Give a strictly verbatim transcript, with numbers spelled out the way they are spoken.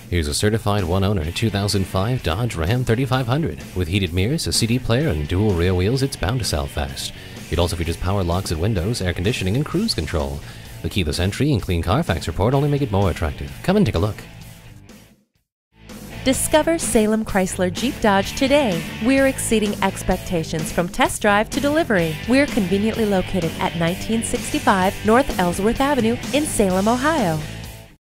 Here's a certified one-owner two thousand five Dodge Ram thirty-five hundred. With heated mirrors, a C D player, and dual rear wheels, it's bound to sell fast. It also features power locks and windows, air conditioning, and cruise control. The keyless entry and clean Carfax report only make it more attractive. Come and take a look. Discover Salem Chrysler Jeep Dodge today. We're exceeding expectations from test drive to delivery. We're conveniently located at nineteen sixty-five North Ellsworth Avenue in Salem, Ohio.